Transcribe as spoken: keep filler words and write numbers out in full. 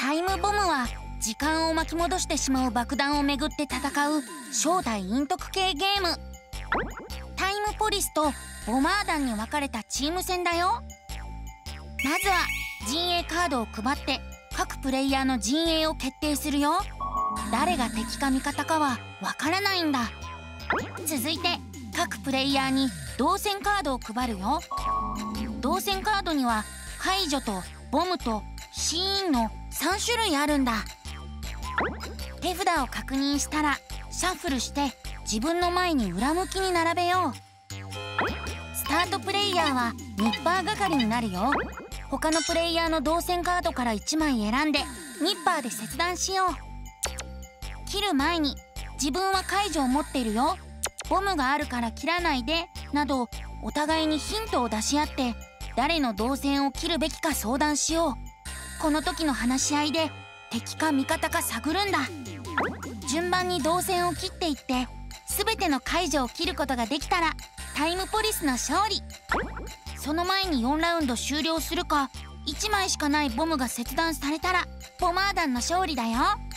タイムボムは時間を巻き戻してしまう爆弾をめぐって戦う正体陰徳系ゲーム。タイムポリスとボマー団に分かれたチーム戦だよ。まずは陣営カードを配って各プレイヤーの陣営を決定するよ。誰が敵か味方かは分からないんだ。続いて各プレイヤーに動線カードを配るよ。動線カードには解除とボムとシーンのさん種類あるんだ。手札を確認したらシャッフルして自分の前に裏向きに並べよう。スタートプレイヤーはニッパー係になるよ。他のプレイヤーの動線カードからいちまい選んでニッパーで切断しよう。切る前に自分は解除を持っているよ、ボムがあるから切らないでなどお互いにヒントを出し合って誰の動線を切るべきか相談しよう。この時の話し合いで敵か味方か探るんだ。順番に動線を切っていって全ての解除を切ることができたらタイムポリスの勝利。その前によんラウンド終了するかいちまいしかないボムが切断されたらボマー団の勝利だよ。